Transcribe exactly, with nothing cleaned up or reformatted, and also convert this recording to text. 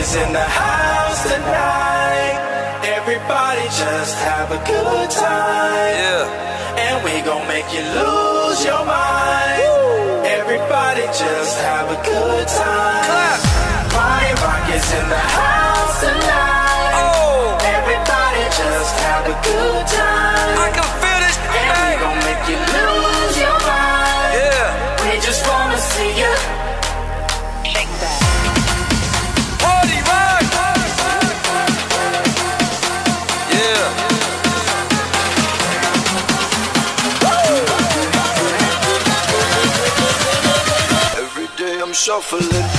is in the house tonight. Everybody just have a good time. Yeah. And we gon' make you lose your mind. Woo. Everybody just have a good time. Clap. Party Rock is in the house tonight. Oh. Everybody just have a good time. I can feel this. And hey. We gon' make you lose your mind. Yeah. We just wanna see you shake that. Party Rock. Yeah. Every day I'm shuffling,